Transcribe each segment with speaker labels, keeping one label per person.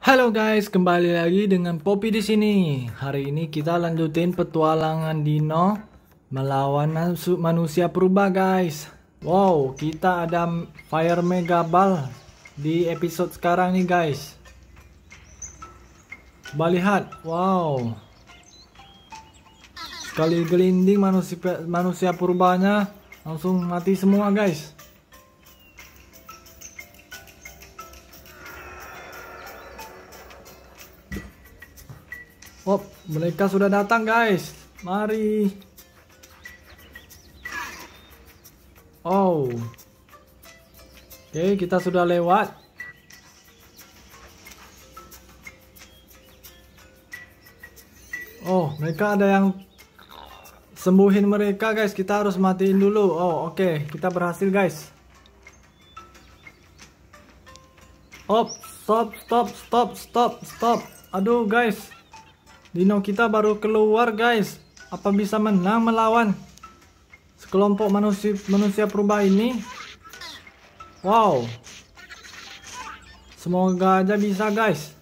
Speaker 1: Halo guys, kembali lagi dengan Poppy di sini. Hari ini kita lanjutin petualangan Dino melawan manusia purba, guys. Wow, kita ada Fire Mega Ball di episode sekarang nih, guys. Coba lihat, wow. Sekali gelinding manusia purbanya langsung mati semua, guys. Oh, mereka sudah datang, guys. Mari. Oh. Oke, kita sudah lewat. Oh, mereka ada yang sembuhin mereka, guys. Kita harus matiin dulu. Oh, oke. Kita berhasil, guys. Oh, stop. Aduh, guys. Dino kita baru keluar, guys. Apa bisa menang melawan sekelompok manusia purba ini? Wow. Semoga aja bisa, guys.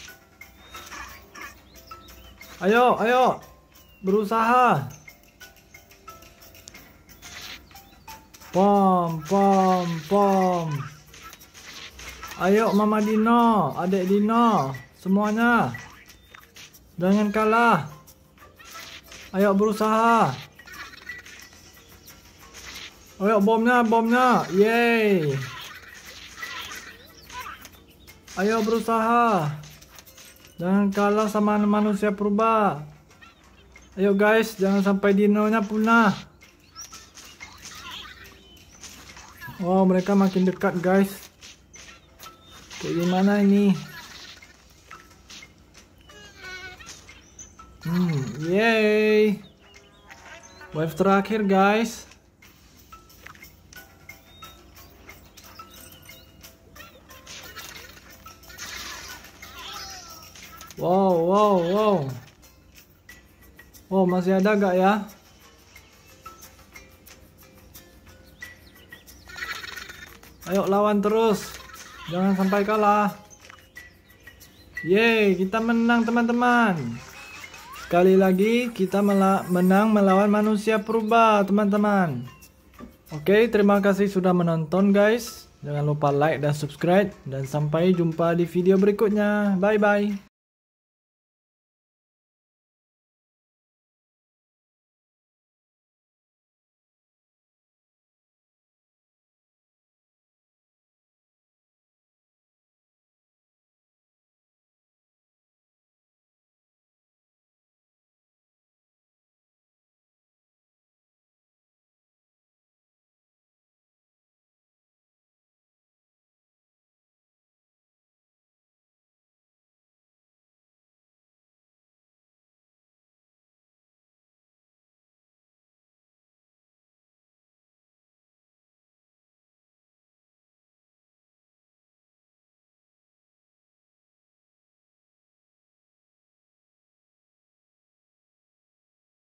Speaker 1: Ayo. Berusaha. Pom. Ayo Mama Dino, Adik Dino, semuanya. Jangan kalah. Ayo berusaha. Ayo bomnya. Yeay. Ayo berusaha. Jangan kalah sama manusia purba. Ayo guys, jangan sampai dinonya punah. Wow, mereka makin dekat, guys. Kayak gimana ini? Yeay. Wave terakhir, guys. Wow. Oh, masih ada gak ya? Ayo lawan terus. Jangan sampai kalah. Yeay, kita menang, teman-teman. Sekali lagi kita menang melawan manusia purba, teman-teman. Oke, terima kasih sudah menonton, guys. Jangan lupa like dan subscribe. Dan sampai jumpa di video berikutnya. Bye-bye.